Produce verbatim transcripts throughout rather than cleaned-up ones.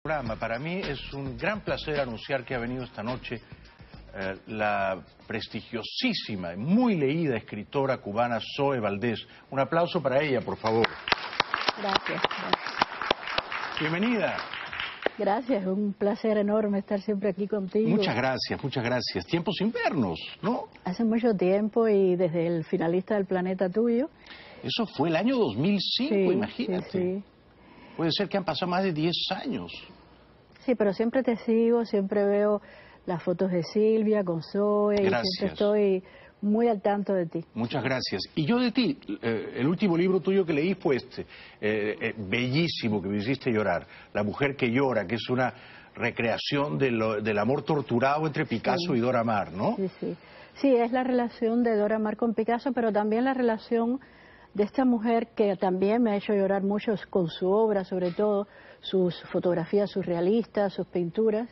Para mí es un gran placer anunciar que ha venido esta noche eh, la prestigiosísima y muy leída escritora cubana Zoe Valdés. Un aplauso para ella, por favor. Gracias. gracias. Bienvenida. Gracias, es un placer enorme estar siempre aquí contigo. Muchas gracias, muchas gracias. Tiempos sin vernos, ¿no? Hace mucho tiempo y desde el finalista del Planeta Tuyo. Eso fue el año dos mil cinco, sí, imagínate. Sí, sí. Puede ser que han pasado más de diez años. Sí, pero siempre te sigo, siempre veo las fotos de Silvia con Zoe. Gracias. Y siempre estoy muy al tanto de ti. Muchas gracias. Y yo de ti, eh, el último libro tuyo que leí fue este, eh, eh, bellísimo, que me hiciste llorar, La mujer que llora, que es una recreación de lo, del amor torturado entre Picasso sí. y Dora Maar, ¿no? Sí, sí. Sí, es la relación de Dora Maar con Picasso, pero también la relación de esta mujer que también me ha hecho llorar mucho con su obra, sobre todo sus fotografías surrealistas, sus pinturas,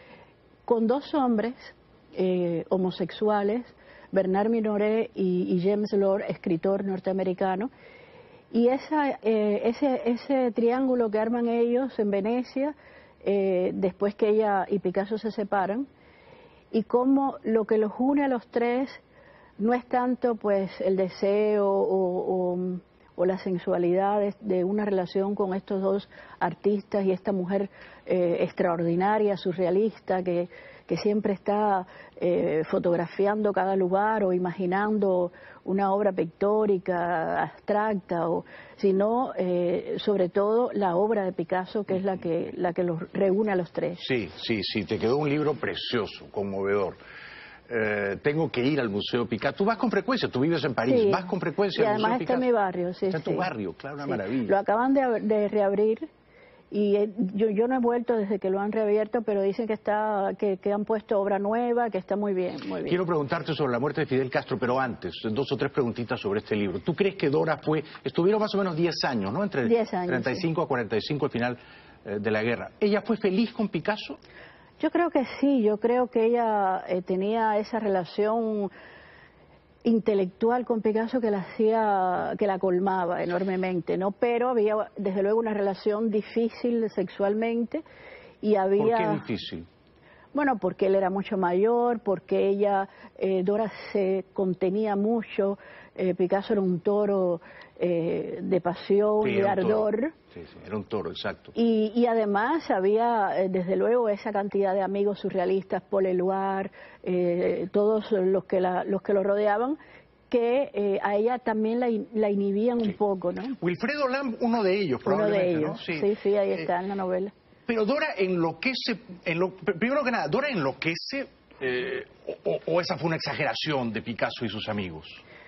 con dos hombres eh, homosexuales, Bernard Minoret y, y James Lord, escritor norteamericano, y esa, eh, ese, ese triángulo que arman ellos en Venecia, eh, después que ella y Picasso se separan, y cómo lo que los une a los tres no es tanto pues el deseo o, o, o la sensualidad de, de una relación con estos dos artistas y esta mujer eh, extraordinaria, surrealista, que, que siempre está eh, fotografiando cada lugar o imaginando una obra pictórica, abstracta, o, sino eh, sobre todo la obra de Picasso, que es la que, la que los reúne a los tres. Sí, sí, sí, te quedó un libro precioso, conmovedor. Eh, tengo que ir al Museo Picasso. Tú vas con frecuencia, tú vives en París, sí. vas con frecuencia y al Museo además Picasso. Está en mi barrio, sí. Está en tu sí. barrio, claro, una sí. maravilla. Lo acaban de, de reabrir y eh, yo, yo no he vuelto desde que lo han reabierto, pero dicen que está que, que han puesto obra nueva, que está muy bien, muy bien. Quiero preguntarte sobre la muerte de Fidel Castro, pero antes, dos o tres preguntitas sobre este libro. ¿Tú crees que Dora fue, estuvieron más o menos diez años, ¿no? Entre diez años, treinta y cinco sí. a cuarenta y cinco al final eh, de la guerra. ¿Ella fue feliz con Picasso? Yo creo que sí, yo creo que ella eh, tenía esa relación intelectual con Picasso que la hacía, que la colmaba enormemente, ¿no? Pero había desde luego una relación difícil sexualmente y había... ¿Por qué difícil? Bueno, porque él era mucho mayor, porque ella, eh, Dora se contenía mucho, eh, Picasso era un toro eh, de pasión sí, y de ardor. Sí, sí, era un toro, exacto. Y, y además había, eh, desde luego, esa cantidad de amigos surrealistas, Paul Eluard, eh, todos los que, la, los que lo rodeaban, que eh, a ella también la, la inhibían sí. un poco, ¿no? Wilfredo Lamb, uno de ellos, probablemente, uno de ellos, ¿no? Sí, sí, sí ahí eh, está en la novela. Pero Dora enloquece, enlo, primero que nada, ¿Dora enloquece eh, o, o esa fue una exageración de Picasso y sus amigos?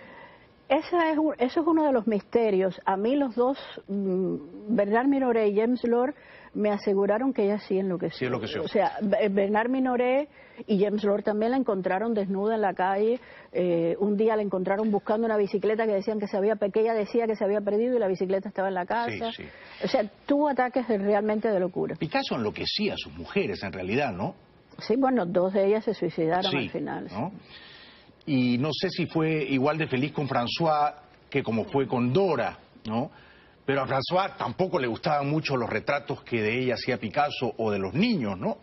Esa es, eso es uno de los misterios. A mí los dos, mmm, Bernard Minoret y James Lord, me aseguraron que ella sí enloqueció. Sí enloqueció. O sea, Bernard Minoret y James Lord también la encontraron desnuda en la calle. Eh, un día la encontraron buscando una bicicleta que decían que se había, que ella decía que se había perdido y la bicicleta estaba en la casa. Sí, sí. O sea, tuvo ataques de, realmente de locura. Picasso enloquecía a sus mujeres, en realidad, ¿no? Sí, bueno, dos de ellas se suicidaron sí, al final. ¿no? Y no sé si fue igual de feliz con François que como fue con Dora, ¿no? Pero a François tampoco le gustaban mucho los retratos que de ella hacía Picasso o de los niños, ¿no?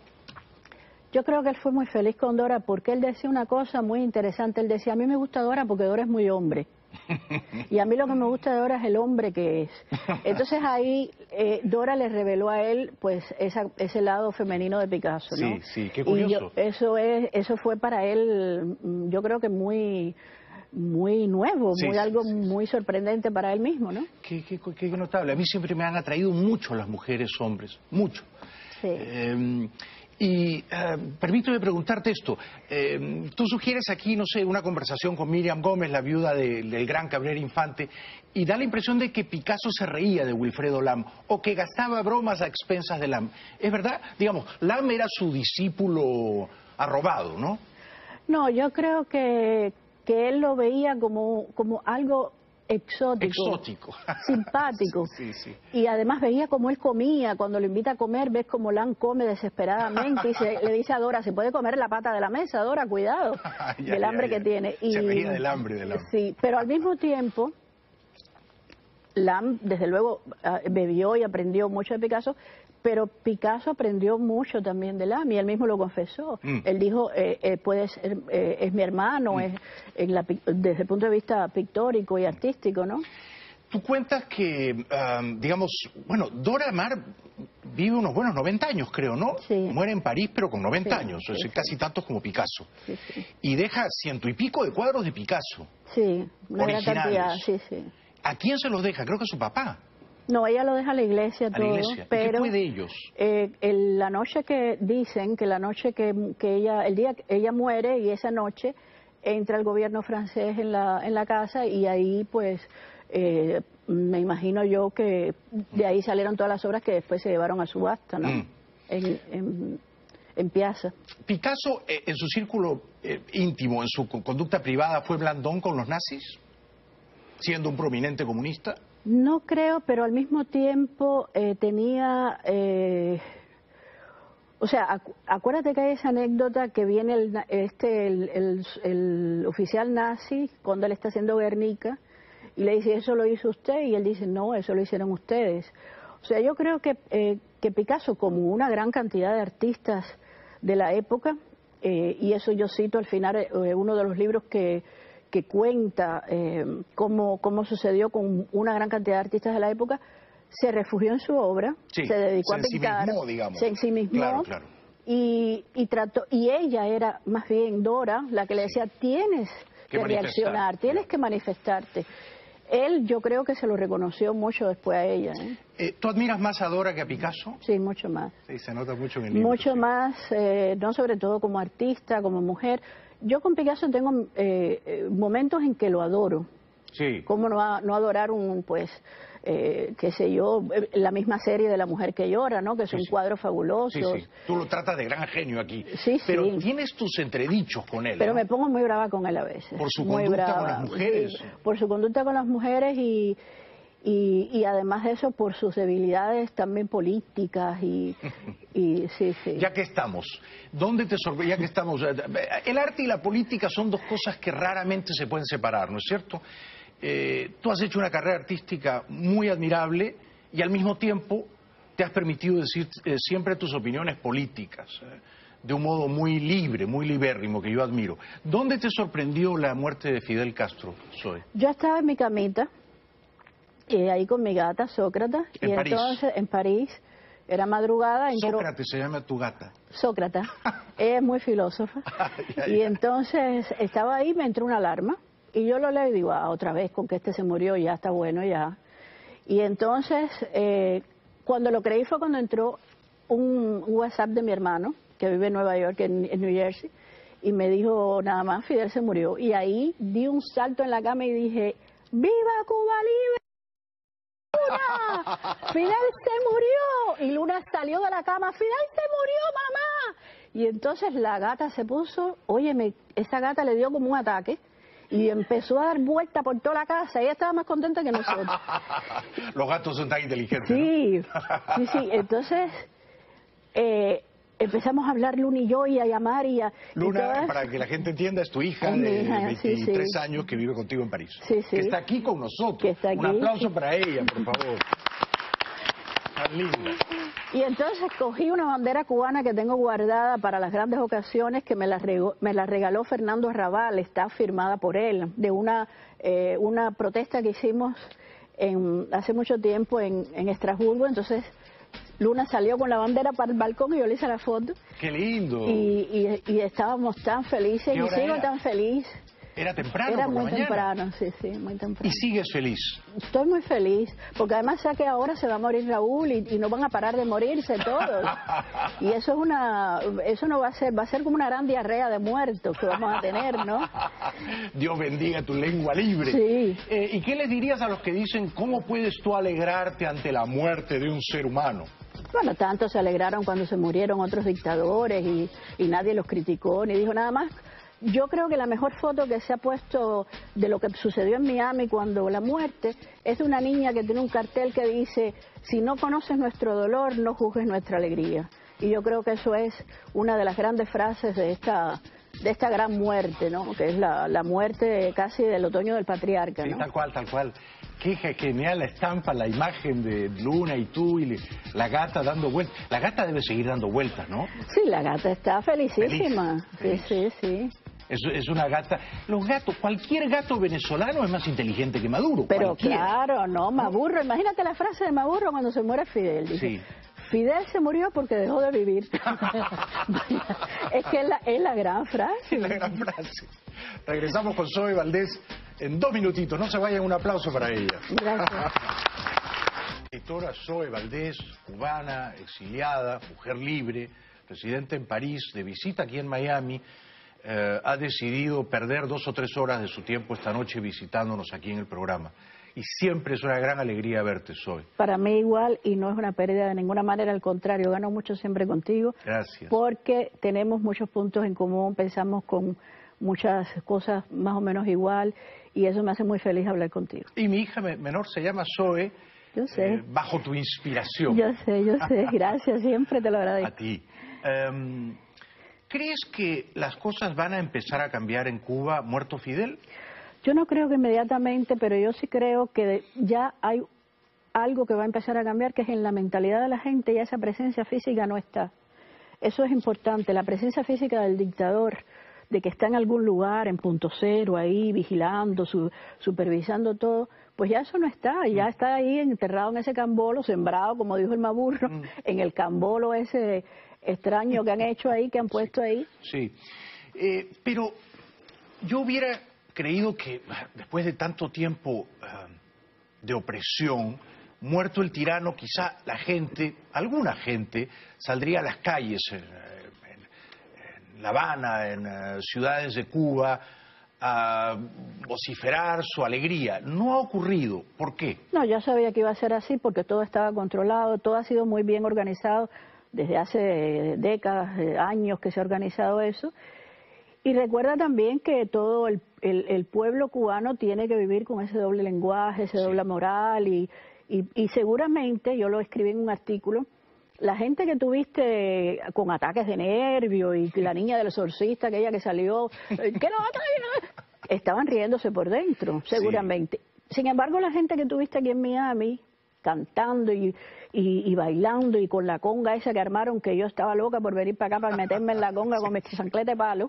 Yo creo que él fue muy feliz con Dora porque él decía una cosa muy interesante. Él decía, a mí me gusta Dora porque Dora es muy hombre. Y a mí lo que me gusta de Dora es el hombre que es. Entonces ahí eh, Dora le reveló a él pues esa, ese lado femenino de Picasso, ¿no? Sí, sí, qué curioso. Y yo, eso, es, eso fue para él, yo creo que muy... muy nuevo, sí, muy sí, algo sí, muy sorprendente para él mismo, ¿no? Qué, qué, qué notable. A mí siempre me han atraído mucho las mujeres hombres, mucho. Sí. Eh, y eh, permíteme preguntarte esto. Eh, tú sugieres aquí, no sé, una conversación con Miriam Gómez, la viuda de, del gran Cabrera Infante, y da la impresión de que Picasso se reía de Wilfredo Lamb o que gastaba bromas a expensas de Lamb. ¿Es verdad? Digamos, Lamb era su discípulo arrobado, ¿no? No, yo creo que que él lo veía como, como algo exótico, exótico. simpático. Sí, sí. Y además veía cómo él comía, cuando lo invita a comer, ves cómo Lam come desesperadamente y se, le dice a Dora, se puede comer la pata de la mesa, Dora, cuidado, ya, del hambre ya, ya. que tiene. Y, se veía del hambre, del hambre. Sí, pero al mismo tiempo, Lam, desde luego, bebió y aprendió mucho de Picasso, pero Picasso aprendió mucho también de Lamy, él mismo lo confesó. Mm. Él dijo, eh, eh, puede ser, eh, es mi hermano, mm. es, en la, desde el punto de vista pictórico y artístico, ¿no? Tú cuentas que, um, digamos, bueno, Dora Maar vive unos buenos noventa años, creo, ¿no? Sí. Muere en París, pero con noventa sí, años, sí, es decir, sí. casi tantos como Picasso. Sí, sí. Y deja ciento y pico de cuadros de Picasso. Sí, una gran cantidad, sí, sí. ¿A quién se los deja? Creo que a su papá. No, ella lo deja a la iglesia, a todo. La iglesia. Pero, ¿Y qué fue de ellos? Eh, el, la noche que dicen, que la noche que, que ella, el día que ella muere y esa noche entra el gobierno francés en la, en la casa y ahí pues... Eh, me imagino yo que de ahí salieron todas las obras que después se llevaron a subasta, ¿no? Mm. En, en, en Piazza. ¿Picasso, eh, en su círculo eh, íntimo, en su conducta privada, fue blandón con los nazis? ¿Siendo un prominente comunista? No creo, pero al mismo tiempo eh, tenía... Eh, o sea, acu acuérdate que hay esa anécdota que viene el, este, el, el, el oficial nazi cuando él está haciendo Guernica, y le dice, ¿eso lo hizo usted? Y él dice, no, eso lo hicieron ustedes. O sea, yo creo que, eh, que Picasso, como una gran cantidad de artistas de la época, eh, y eso yo cito al final eh, uno de los libros que, que cuenta eh, cómo, cómo sucedió con una gran cantidad de artistas de la época, se refugió en su obra, sí, se dedicó se a pintar, ensimismó, digamos. se ensimismó, claro, claro. Y, y, trató, y ella era más bien Dora la que le decía, tienes que, que reaccionar, tienes que manifestarte. Él yo creo que se lo reconoció mucho después a ella. ¿eh? Eh, ¿Tú admiras más a Dora que a Picasso? Sí, mucho más. Sí, se nota mucho en el libro. Mucho sí. más, eh, no sobre todo como artista, como mujer. Yo con Picasso tengo eh, momentos en que lo adoro. Sí. ¿Cómo no, a, no adorar un, pues, eh, qué sé yo, la misma serie de La mujer que llora, ¿no? Que son sí, sí. cuadros fabulosos. Sí, sí. Tú lo tratas de gran genio aquí. Sí, pero sí. tienes tus entredichos con él. Pero ¿no? me pongo muy brava con él a veces. Por su muy conducta brava. con las mujeres. Sí, por su conducta con las mujeres y... Y, y además de eso, por sus debilidades también políticas y, y sí, sí. Ya que estamos, ¿dónde te sorprende? Ya que estamos, el arte y la política son dos cosas que raramente se pueden separar, ¿no es cierto? Eh, tú has hecho una carrera artística muy admirable y al mismo tiempo te has permitido decir eh, siempre tus opiniones políticas, eh, de un modo muy libre, muy libérrimo, que yo admiro. ¿Dónde te sorprendió la muerte de Fidel Castro, Zoe? Yo estaba en mi camita, Eh, ahí con mi gata, Sócrates, ¿En y París? entonces en París, era madrugada. Entró... Sócrates se llama tu gata. Sócrates, ella es muy filósofa, y entonces estaba ahí, me entró una alarma, y yo lo leo y digo, ah, otra vez, con que este se murió, ya está bueno, ya. Y entonces, eh, cuando lo creí fue cuando entró un, un WhatsApp de mi hermano, que vive en Nueva York, en, en New Jersey, y me dijo, nada más, Fidel se murió, y ahí di un salto en la cama y dije, ¡viva Cuba Libre! ¡Luna! ¡Fidel se murió! Y Luna salió de la cama, ¡Fidel se murió, mamá! Y entonces la gata se puso, óyeme, esa gata le dio como un ataque y empezó a dar vuelta por toda la casa. Ella estaba más contenta que nosotros. Los gatos son tan inteligentes, sí, ¿no? sí, sí. Entonces eh, empezamos a hablar Luna y yo y a llamar y a... Luna, y todas... para que la gente entienda, es tu hija es de hija, veintitrés sí, sí. años que vive contigo en París. Sí, sí. Que está aquí con nosotros. Que está aquí. Un aplauso para ella, por favor. Tan linda. Y entonces cogí una bandera cubana que tengo guardada para las grandes ocasiones, que me la, regó, me la regaló Fernando Arrabal, está firmada por él, de una, eh, una protesta que hicimos en, hace mucho tiempo en, en Estrasburgo. Entonces Luna salió con la bandera para el balcón y yo le hice la foto. ¡Qué lindo! Y, y, y estábamos tan felices, y sigo era? tan feliz. ¿Era temprano Era por muy la mañana? temprano, sí, sí, muy temprano. ¿Y sigues feliz? Estoy muy feliz, porque además sé que ahora se va a morir Raúl y, y no van a parar de morirse todos. Y eso es una, eso no va a ser, va a ser como una gran diarrea de muertos que vamos a tener, ¿no? Dios bendiga tu lengua libre. Sí. Eh, ¿Y qué les dirías a los que dicen, cómo puedes tú alegrarte ante la muerte de un ser humano? Bueno, tanto se alegraron cuando se murieron otros dictadores y, y nadie los criticó ni dijo nada más. Yo creo que la mejor foto que se ha puesto de lo que sucedió en Miami cuando la muerte es de una niña que tiene un cartel que dice, si no conoces nuestro dolor, no juzgues nuestra alegría. Y yo creo que eso es una de las grandes frases de esta, de esta gran muerte, ¿no? Que es la, la muerte casi del otoño del patriarca, ¿no? Sí, tal cual, tal cual. Qué genial la estampa, la imagen de Luna y tú y la gata dando vueltas. La gata debe seguir dando vueltas, ¿no? Sí, la gata está felicísima. Feliz, feliz. Sí, sí, sí. Es, es una gata. Los gatos, cualquier gato venezolano es más inteligente que Maduro. Pero cualquiera. Claro, no, Maduro. Imagínate la frase de Maduro cuando se muere Fidel. Dice, sí. Fidel se murió porque dejó de vivir. Es que es la, es la gran frase. Es la gran frase. Regresamos con Zoe Valdés en dos minutitos. No se vayan, un aplauso para ella. Gracias. Escritora Zoe Valdés, cubana, exiliada, mujer libre, residente en París, de visita aquí en Miami, eh, ha decidido perder dos o tres horas de su tiempo esta noche visitándonos aquí en el programa. Y siempre es una gran alegría verte, Zoe. Para mí igual, y no es una pérdida de ninguna manera, al contrario, gano mucho siempre contigo. Gracias. Porque tenemos muchos puntos en común, pensamos con muchas cosas más o menos igual, y eso me hace muy feliz hablar contigo. Y mi hija menor se llama Zoe, yo sé. Eh, bajo tu inspiración. Yo sé, yo sé, gracias, siempre te lo agradezco. A ti. Um, ¿Crees que las cosas van a empezar a cambiar en Cuba, muerto Fidel? Yo no creo que inmediatamente, pero yo sí creo que ya hay algo que va a empezar a cambiar, que es en la mentalidad de la gente, ya esa presencia física no está. Eso es importante, la presencia física del dictador, de que está en algún lugar, en punto cero, ahí, vigilando, su, supervisando todo, pues ya eso no está, ya está ahí enterrado en ese cambolo, sembrado, como dijo el Maburro, mm. en el cambolo ese extraño que han hecho ahí, que han puesto sí, ahí. Sí, eh, pero yo hubiera creído que después de tanto tiempo uh, de opresión, muerto el tirano, quizá la gente, alguna gente, saldría a las calles en, en, en La Habana, en uh, ciudades de Cuba, a vociferar su alegría. No ha ocurrido. ¿Por qué? No, yo sabía que iba a ser así porque todo estaba controlado, todo ha sido muy bien organizado desde hace décadas, años que se ha organizado eso. Y recuerda también que todo el, el, el pueblo cubano tiene que vivir con ese doble lenguaje, ese sí. doble moral y, y, y seguramente, yo lo escribí en un artículo, la gente que tuviste con ataques de nervio y la niña del exorcista, aquella que salió, que no, estaban riéndose por dentro, seguramente. Sí. Sin embargo, la gente que tuviste aquí en Miami, cantando y, y, y bailando y con la conga esa que armaron, que yo estaba loca por venir para acá para meterme en la conga con mi chancleta de palo,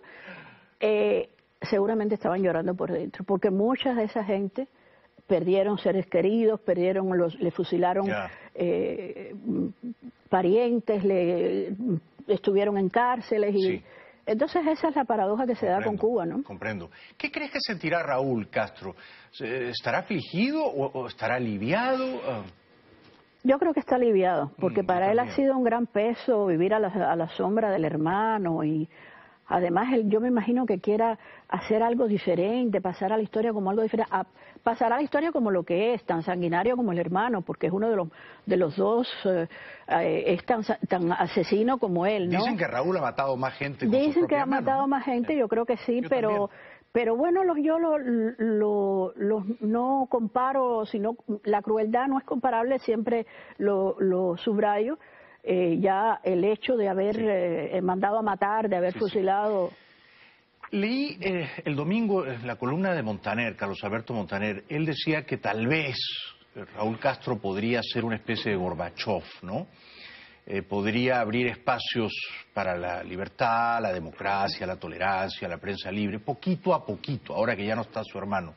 eh, seguramente estaban llorando por dentro, porque muchas de esa gente perdieron seres queridos, perdieron, los, le fusilaron yeah. eh, parientes, le estuvieron en cárceles y sí. Entonces esa es la paradoja que se comprendo, da con Cuba, ¿no? Comprendo. ¿Qué crees que sentirá Raúl Castro? ¿Estará afligido o, o estará aliviado? Uh... Yo creo que está aliviado, porque mm, para él ha sido un gran peso vivir a la, a la sombra del hermano y además él, yo me imagino que quiera hacer algo diferente, pasar a la historia como algo diferente, a, pasar a la historia como lo que es, tan sanguinario como el hermano, porque es uno de los de los dos, eh, eh, es tan, tan asesino como él, ¿no? Dicen que Raúl ha matado más gente. Dicen que ha matado ¿no? más gente, yo creo que sí, yo pero... También. Pero bueno, los, yo lo, lo, lo, no comparo, sino la crueldad no es comparable, siempre lo, lo subrayo. Eh, ya el hecho de haber sí. eh, mandado a matar, de haber sí, fusilado... Sí. Leí eh, el domingo en la columna de Montaner, Carlos Alberto Montaner, él decía que tal vez Raúl Castro podría ser una especie de Gorbachov, ¿no? Eh, podría abrir espacios para la libertad, la democracia, la tolerancia, la prensa libre, poquito a poquito, ahora que ya no está su hermano.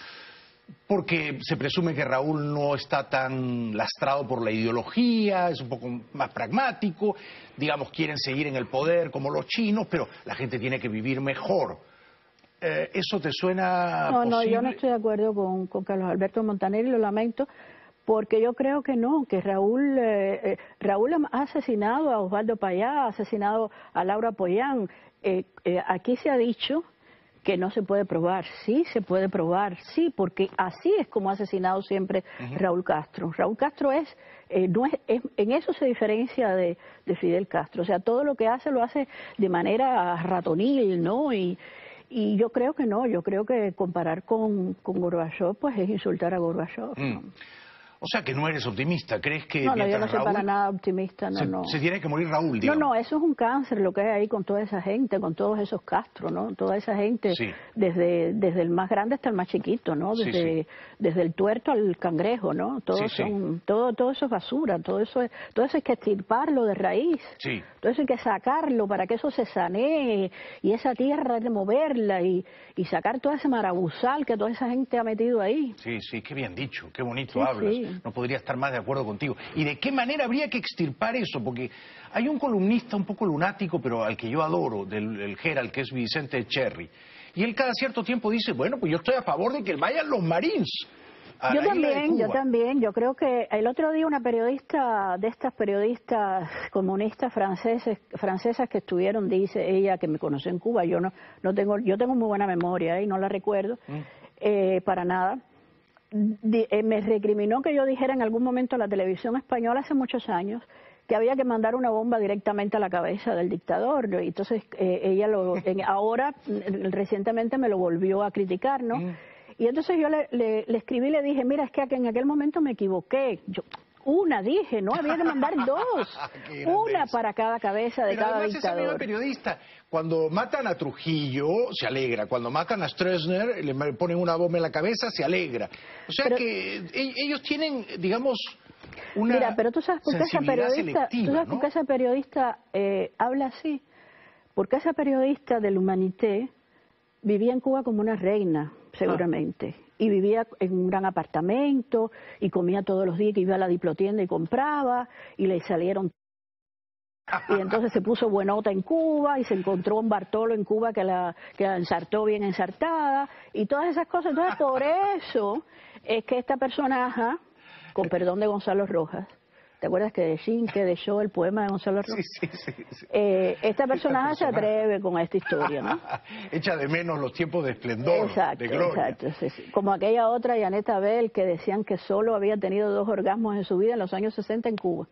Porque se presume que Raúl no está tan lastrado por la ideología, es un poco más pragmático, digamos, quieren seguir en el poder como los chinos, pero la gente tiene que vivir mejor. Eh, ¿Eso te suena No, posible? No, yo no estoy de acuerdo con, con Carlos Alberto Montaner y lo lamento. Porque yo creo que no, que Raúl eh, eh, Raúl ha asesinado a Osvaldo Payá, ha asesinado a Laura Pollán. Eh, eh, aquí se ha dicho que no se puede probar. Sí se puede probar, sí, porque así es como ha asesinado siempre uh-huh. Raúl Castro. Raúl Castro es, eh, no es, es, en eso se diferencia de, de Fidel Castro. O sea, todo lo que hace lo hace de manera ratonil, ¿no? Y, y yo creo que no, yo creo que comparar con, con Gorbachov pues es insultar a Gorbachov, ¿no? Mm. O sea que no eres optimista, ¿crees que No, no, yo no soy Raúl, para nada optimista, no, se, no. se tiene que morir Raúl, digamos? No, no, eso es un cáncer lo que hay ahí con toda esa gente, con todos esos Castro, ¿no? Toda esa gente, sí. desde desde el más grande hasta el más chiquito, ¿no? Desde, sí, sí. desde el tuerto al cangrejo, ¿no? Todos sí, son, sí. todo, todo eso es basura, todo eso es, todo eso hay que extirparlo de raíz, Sí. todo eso hay que sacarlo para que eso se sanee y esa tierra removerla y, y sacar toda ese marabuzal que toda esa gente ha metido ahí. Sí, sí, qué bien dicho, qué bonito Sí, hablas. sí. No podría estar más de acuerdo contigo. ¿Y de qué manera habría que extirpar eso? Porque hay un columnista un poco lunático, pero al que yo adoro, del el Herald, que es Vicente Echerry. Y él cada cierto tiempo dice, bueno, pues yo estoy a favor de que vayan los Marines a Yo la isla de también, yo Cuba. también. Yo creo que el otro día una periodista, de estas periodistas comunistas franceses, francesas que estuvieron, dice ella, que me conoció en Cuba, yo no, no tengo, yo tengo muy buena memoria y no la recuerdo Mm. eh, para nada. Di- eh, me recriminó que yo dijera en algún momento en la televisión española hace muchos años que había que mandar una bomba directamente a la cabeza del dictador, ¿no? Y entonces eh, ella lo, en- ahora mm, recientemente me lo volvió a criticar, ¿no? Mm. Y entonces yo le, le, le escribí y le dije, mira, es que en aquel momento me equivoqué. Yo, una dije, no, había que mandar dos, Qué una grandeza. para cada cabeza de Pero cada además esa misma dictador. periodista, cuando matan a Trujillo, se alegra. Cuando matan a Stroessner, le ponen una bomba en la cabeza, se alegra. O sea Pero- que e- ellos tienen, digamos, una Mira, pero tú sabes por qué esa sensibilidad periodista, selectiva, tú sabes ¿no? por qué esa periodista eh, habla así, porque esa periodista del Humanité vivía en Cuba como una reina, seguramente, y vivía en un gran apartamento y comía todos los días, que iba a la diplotienda y compraba y le salieron. Y entonces se puso buenota en Cuba y se encontró un Bartolo en Cuba que la, que la ensartó bien ensartada y todas esas cosas. Entonces por eso es que esta personaje, con perdón de Gonzalo Rojas, ¿te acuerdas que de Shin, que dejó el poema de Gonzalo Rojas? Sí, sí, sí, sí. Eh, esta personaje se personaje. atreve con esta historia, ¿no? Echa de menos los tiempos de esplendor, Exacto, de gloria. exacto. Sí, sí. Como aquella otra, Janet Abel, que decían que solo había tenido dos orgasmos en su vida en los años sesenta en Cuba.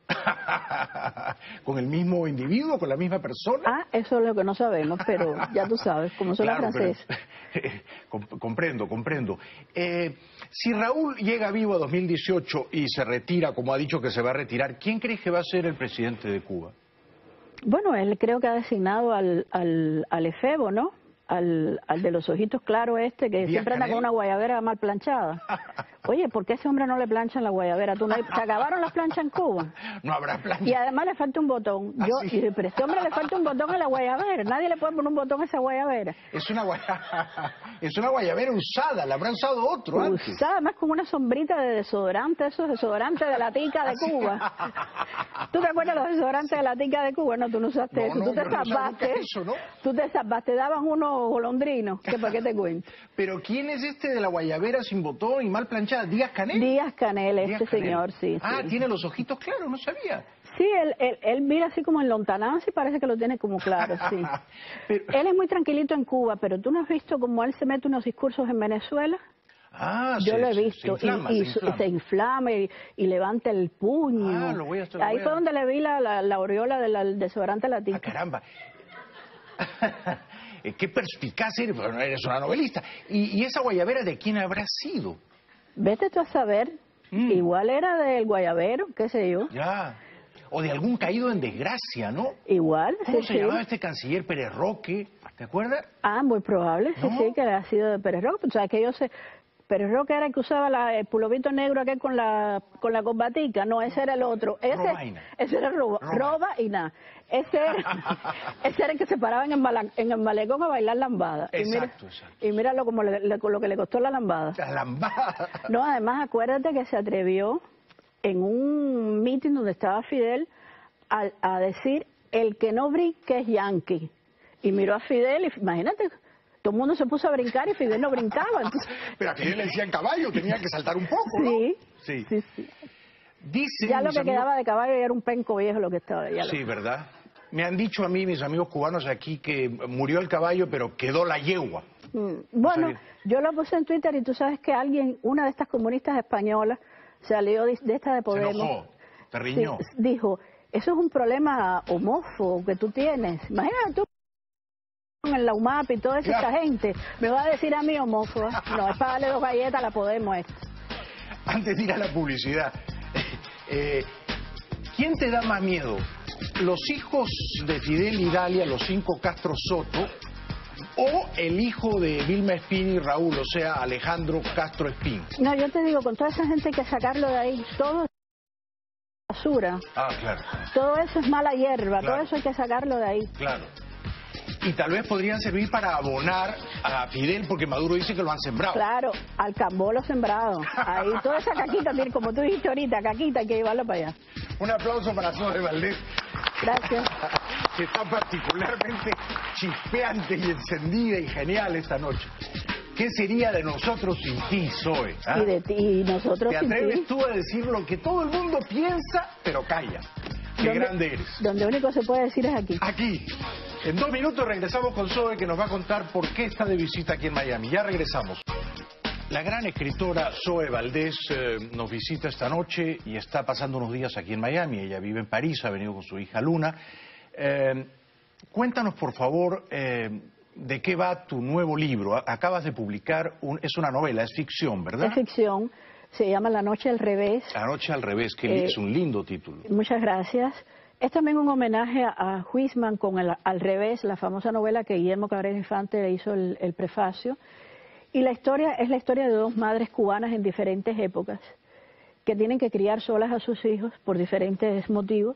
¿Con el mismo individuo, con la misma persona? Ah, eso es lo que no sabemos, pero ya tú sabes, como son Claro, las francesas. pero- Com- comprendo, comprendo. Eh, si Raúl llega vivo a dos mil dieciocho y se retira, como ha dicho que se va a retirar, ¿quién crees que va a ser el presidente de Cuba? Bueno, él creo que ha designado al, al, al efebo, ¿no? Al, al de los ojitos claros este, que ¿Díaz siempre anda Canel? con una guayabera mal planchada. Oye, ¿por qué a ese hombre no le planchan la guayabera? ¿Tú no hay- ¿Se acabaron las planchas en Cuba? No habrá plancha. Y además le falta un botón. ¿Ah, Yo, sí? y dije, pero a este hombre le falta un botón a la guayabera. Nadie le puede poner un botón a esa guayabera. Es una, guaya- es una guayabera usada, la habrá usado otro antes. Usada además con una sombrita de desodorante, esos desodorantes de la tica de Cuba. ¿Tú te acuerdas de los desodorantes de la tica de Cuba? No, tú no usaste No, eso. no, Tú te yo no sabía salvaste. eso, ¿no? Tú te salvaste. Daban unos golondrinos. ¿Qué para qué te cuento? Pero ¿quién es este de la guayabera sin botón y mal planchada? ¿Díaz Canel? Díaz Canel, este Díaz Canel. señor, sí. Ah, sí. tiene los ojitos claros, no sabía. Sí, él, él, él mira así como en lontananza y parece que lo tiene como claro, sí. Pero- Él es muy tranquilito en Cuba, pero tú no has visto cómo él se mete unos discursos en Venezuela. Ah, Yo se- lo he se- visto, se inflama, y, y se su- inflama. se inflama y, y levanta el puño. Ah, lo voy a hacer, lo Ahí voy a- fue donde le vi la, la, la aureola del del desodorante Ah, latino. caramba. Eh, Qué perspicaz eres, pero no eres una novelista. ¿Y, y esa guayabera de quién habrá sido? Vete tú a saber, Mm. igual era del guayabero, qué sé yo. Ya. O de algún caído en desgracia, ¿no? Igual, ¿Cómo sí, se sí. llamaba este canciller Pérez Roque? ¿Te acuerdas? Ah, muy probable, sí, ¿No? sí, que ha sido de Pérez Roque. O sea, que yo sé, Pérez Roque era el que usaba la, el pulovito negro aquel con la con la combatica. No, ese era el otro. Ese, Robaina. ese era roba, Roba. roba y nada. Ese era, ese era el que se paraba en el, mala- en el malecón a bailar lambada. Y mira, Exacto, exacto. y míralo como le- le- lo que le costó la lambada. La lambada. No, además acuérdate que se atrevió en un meeting donde estaba Fidel a, a decir el que no brinque es yanqui. Y miró a Fidel y imagínate, todo el mundo se puso a brincar y Fidel no brincaba. Entonces, Pero a que le decían caballo, tenía que saltar un poco, ¿no? sí, Sí. sí, sí. Dicen Ya lo mis que amigos- quedaba de caballo ya era un penco viejo lo que estaba. Ya lo- Sí, ¿verdad? Me han dicho a mí, mis amigos cubanos aquí, que murió el caballo, pero quedó la yegua. Mm, Bueno, sabía. yo lo puse en Twitter y tú sabes que alguien, una de estas comunistas españolas, salió de, de esta de Se Podemos. enojó, te Sí, riñó. dijo, eso es un problema homófobo que tú tienes. Imagínate tú en la U M A P y toda esa Claro. gente. Me va a decir a mí homófoba. No, es para darle dos galletas a la Podemos esta. antes de ir a la publicidad, eh, ¿quién te da más miedo? ¿Los hijos de Fidel y Dalia, los cinco Castro Soto, o el hijo de Vilma Espín y Raúl, o sea, Alejandro Castro Espín? No, yo te digo, con toda esa gente hay que sacarlo de ahí, todo es basura. Ah, claro. Todo eso es mala hierba, Claro. todo eso hay que sacarlo de ahí. Claro. Y tal vez podrían servir para abonar a Fidel, porque Maduro dice que lo han sembrado. Claro, al cambolo sembrado. Ahí, toda esa caquita, mire, como tú dijiste ahorita, caquita, hay que llevarla para allá. Un aplauso para Zoe Valdés. Gracias. Que está particularmente chispeante y encendida y genial esta noche. ¿Qué sería de nosotros sin ti, Zoe? ¿Ah? Y de ti, y nosotros ¿Te sin atreves ti. tú a decir lo que todo el mundo piensa, pero calla? Qué Donde- grande eres. Donde único se puede decir es aquí. Aquí. En dos minutos regresamos con Zoe, que nos va a contar por qué está de visita aquí en Miami. Ya regresamos. La gran escritora Zoe Valdés eh, nos visita esta noche y está pasando unos días aquí en Miami. Ella vive en París, ha venido con su hija Luna. Eh, cuéntanos, por favor, eh, de qué va tu nuevo libro. A- Acabas de publicar, un, es una novela, es ficción, ¿verdad? Es ficción, se llama La noche al revés. La noche al revés, que Eh, es un lindo título. Muchas gracias. Es también un homenaje a Huisman con el Al revés, la famosa novela que Guillermo Cabrera Infante le hizo el, el prefacio. Y la historia es la historia de dos madres cubanas en diferentes épocas que tienen que criar solas a sus hijos por diferentes motivos.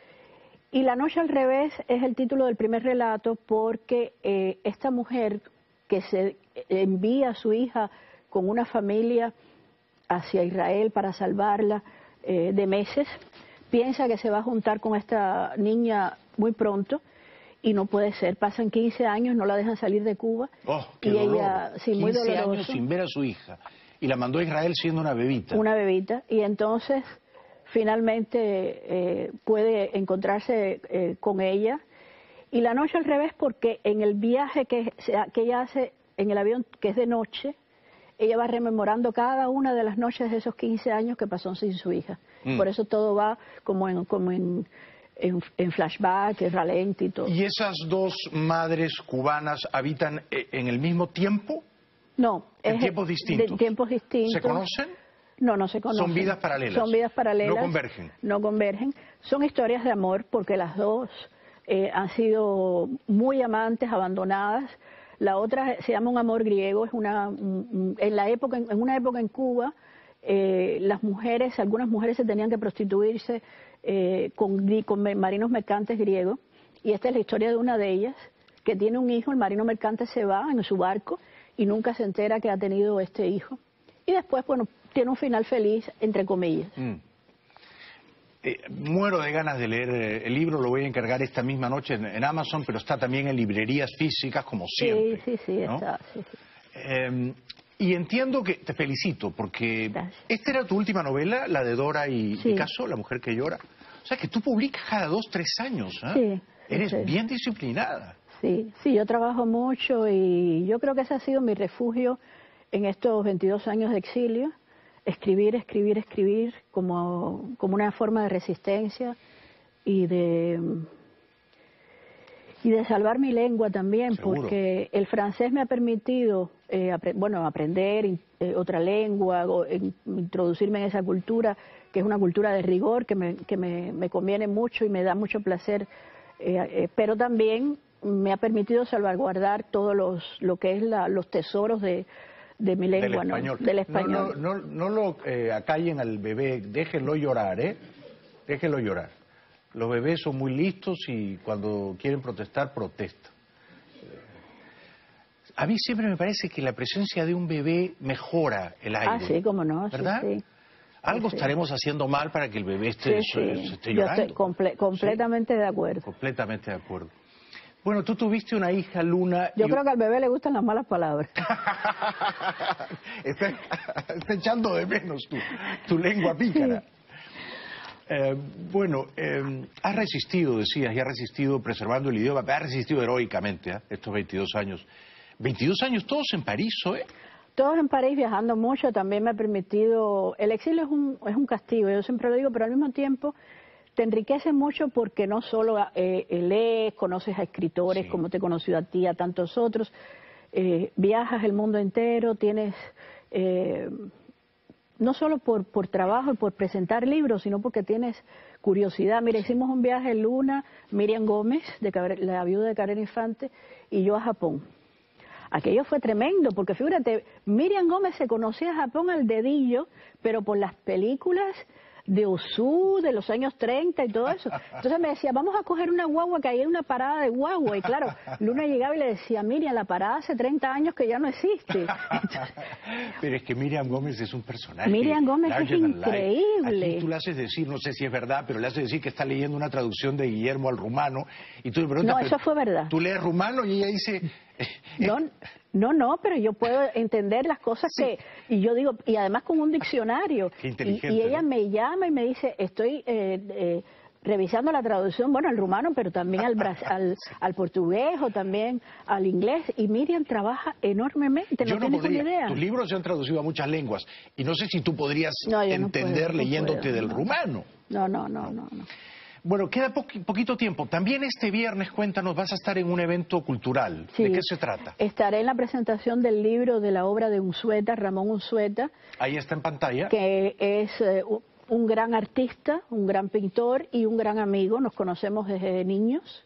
Y La noche al revés es el título del primer relato porque eh, esta mujer que se envía a su hija con una familia hacia Israel para salvarla eh, de meses, piensa que se va a juntar con esta niña muy pronto y no puede ser. Pasan quince años, no la dejan salir de Cuba. Oh, qué y dolor. ella, sí, muy quince doloroso. años sin ver a su hija. Y la mandó a Israel siendo una bebita. Una bebita. Y entonces finalmente eh, puede encontrarse eh, con ella. Y La noche al revés porque en el viaje que, se- que ella hace en el avión, que es de noche, ella va rememorando cada una de las noches de esos quince años que pasó sin su hija. Mm. Por eso todo va como en, como en, en, en flashback, en ralenti y todo. ¿Y esas dos madres cubanas habitan eh, en el mismo tiempo? No, ¿En es tiempos distintos? De tiempos distintos. ¿Se conocen? No, no se conocen. Son vidas paralelas. Son vidas paralelas. No convergen. No convergen. Son historias de amor porque las dos eh, han sido muy amantes, abandonadas. La otra se llama Un amor griego. Es una en la época en una época en Cuba eh, las mujeres, algunas mujeres se tenían que prostituirse eh, con, con marinos mercantes griegos. Y esta es la historia de una de ellas que tiene un hijo. El marino mercante se va en su barco y nunca se entera que ha tenido este hijo. Y después, bueno, tiene un final feliz, entre comillas. Mm. Eh, muero de ganas de leer eh, el libro, lo voy a encargar esta misma noche en, en Amazon, pero está también en librerías físicas como siempre. Sí, sí, sí, ¿no? está. Sí, sí. Eh, y entiendo que, te felicito, porque Gracias. esta era tu última novela, la de Dora y Sí. Picasso, La mujer que llora. O sea que tú publicas cada dos, tres años. ¿eh? Sí, Eres sí. bien disciplinada. Sí, sí, yo trabajo mucho y yo creo que ese ha sido mi refugio en estos veintidós años de exilio. Escribir, escribir, escribir como, como una forma de resistencia y de, y de salvar mi lengua también, Seguro. porque el francés me ha permitido eh, apre- bueno, aprender in- eh, otra lengua, o, in- introducirme en esa cultura, que es una cultura de rigor, que me, que me, me conviene mucho y me da mucho placer, eh, eh, pero también me ha permitido salvaguardar todos los, lo que es la, los tesoros de, de mi lengua, Del ¿no? español. Del español. No, no, no, no lo eh, acallen al bebé, déjenlo llorar, ¿eh? Déjenlo llorar. Los bebés son muy listos y cuando quieren protestar, protestan. A mí siempre me parece que la presencia de un bebé mejora el aire. Ah, sí, cómo no, sí, ¿verdad? sí. Algo Sí. estaremos haciendo mal para que el bebé esté, Sí, sí. se esté Yo llorando. estoy comple- completamente de acuerdo. Completamente de acuerdo. Bueno, tú tuviste una hija, Luna. Yo y- creo que al bebé le gustan las malas palabras. está, está echando de menos tu, tu lengua pícara. Eh, bueno, eh, has resistido, decías, y has resistido preservando el idioma, has resistido heroicamente ¿eh? estos veintidós años. veintidós años todos en París, ¿eh? Todos en París viajando mucho también me ha permitido... El exilio es un, es un castigo, yo siempre lo digo, pero al mismo tiempo te enriquece mucho porque no solo eh, lees, conoces a escritores Sí. como te he conocido a ti, a tantos otros, eh, viajas el mundo entero, tienes... eh, no solo por, por trabajo y por presentar libros, sino porque tienes curiosidad. Mira, hicimos un viaje Luna, Miriam Gómez, de Cabrera, la viuda de Cabrera Infante, y yo a Japón. Aquello fue tremendo, porque fíjate, Miriam Gómez se conocía a Japón al dedillo, pero por las películas de Ozu, de los años treinta y todo eso. Entonces me decía, vamos a coger una guagua, que ahí hay una parada de guagua. Y claro, Luna llegaba y le decía, Miriam, la parada hace treinta años que ya no existe. Entonces, pero es que Miriam Gómez es un personaje. Miriam Gómez es increíble. Aquí tú le haces decir, no sé si es verdad, pero le haces decir que está leyendo una traducción de Guillermo al rumano. Y tú le preguntas, no, eso fue verdad. Tú lees rumano y ella dice... No, no, no, pero yo puedo entender las cosas sí. que... Y yo digo, y además con un diccionario. Qué inteligente, y, y ella ¿no? me llama y me dice, estoy eh, eh, revisando la traducción, bueno, al rumano, pero también al, al, al portugués o también al inglés. Y Miriam trabaja enormemente, no, yo no tienes podría. una idea. Tus libros se han traducido a muchas lenguas. Y no sé si tú podrías no, entender no puedo, leyéndote no puedo, del no. rumano. No, no, no, no, no. Bueno, queda po poquito tiempo. También este viernes, cuéntanos, vas a estar en un evento cultural. Sí, ¿De qué se trata? Estaré en la presentación del libro de la obra de Unzueta, Ramón Unzueta. Ahí está en pantalla. Que es eh, un gran artista, un gran pintor y un gran amigo. Nos conocemos desde niños.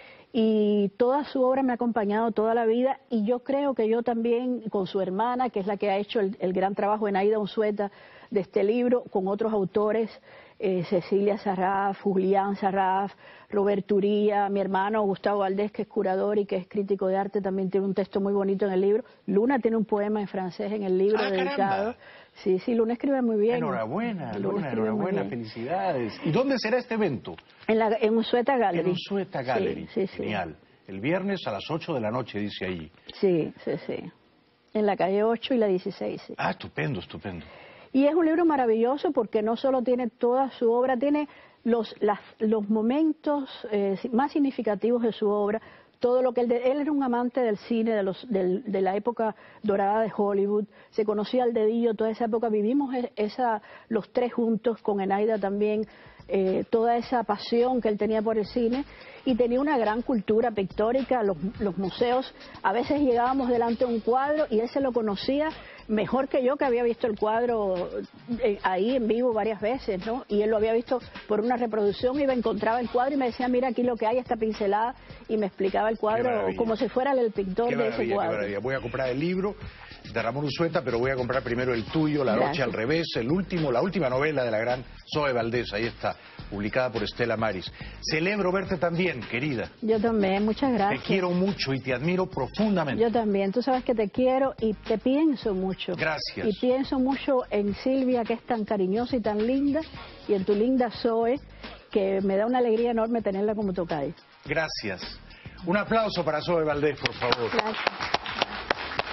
Y toda su obra me ha acompañado toda la vida. Y yo creo que yo también, con su hermana, que es la que ha hecho el, el gran trabajo en Aida Unzueta de este libro, con otros autores, Eh, Cecilia Sarraf, Julián Sarraf, Roberto Uría, mi hermano Gustavo Valdés, que es curador y que es crítico de arte, también tiene un texto muy bonito en el libro. Luna tiene un poema en francés en el libro ah, dedicado. Caramba. Sí, sí, Luna escribe muy bien. Enhorabuena, Luna, Luna enhorabuena, felicidades. ¿Y dónde será este evento? En, la, en Unzueta Gallery. En Unzueta Gallery, sí, sí, genial. Sí. El viernes a las ocho de la noche, dice allí. Sí, sí, sí. En la calle ocho y la dieciséis. Sí. Ah, estupendo, estupendo. Y es un libro maravilloso porque no solo tiene toda su obra, tiene los, las, los momentos eh, más significativos de su obra, todo lo que él, él era un amante del cine, de, los, del, de la época dorada de Hollywood, se conocía al dedillo toda esa época, vivimos esa, los tres juntos, con Enaida también, eh, toda esa pasión que él tenía por el cine, y tenía una gran cultura pictórica, los, los museos, a veces llegábamos delante de un cuadro y él se lo conocía mejor que yo, que había visto el cuadro eh, ahí en vivo varias veces, ¿no? Y él lo había visto por una reproducción, iba, encontraba el cuadro y me decía, mira aquí lo que hay, esta pincelada, y me explicaba el cuadro como si fuera el pintor de ese cuadro. Qué maravilla. Voy a comprar el libro de Ramón Unzueta, pero voy a comprar primero el tuyo, La Gracias. noche al revés, el último, la última novela de la gran Zoe Valdés, ahí está, publicada por Estela Maris. Celebro verte también, querida. Yo también, muchas gracias. Te quiero mucho y te admiro profundamente. Yo también, tú sabes que te quiero y te pienso mucho. Gracias. Y pienso mucho en Silvia, que es tan cariñosa y tan linda, y en tu linda Zoe, que me da una alegría enorme tenerla como tocayo. Gracias. Un aplauso para Zoe Valdés, por favor. Gracias.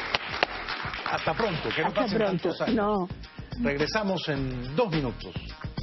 Hasta pronto, que no Hasta pasen pronto. tantos años. No. Regresamos en dos minutos.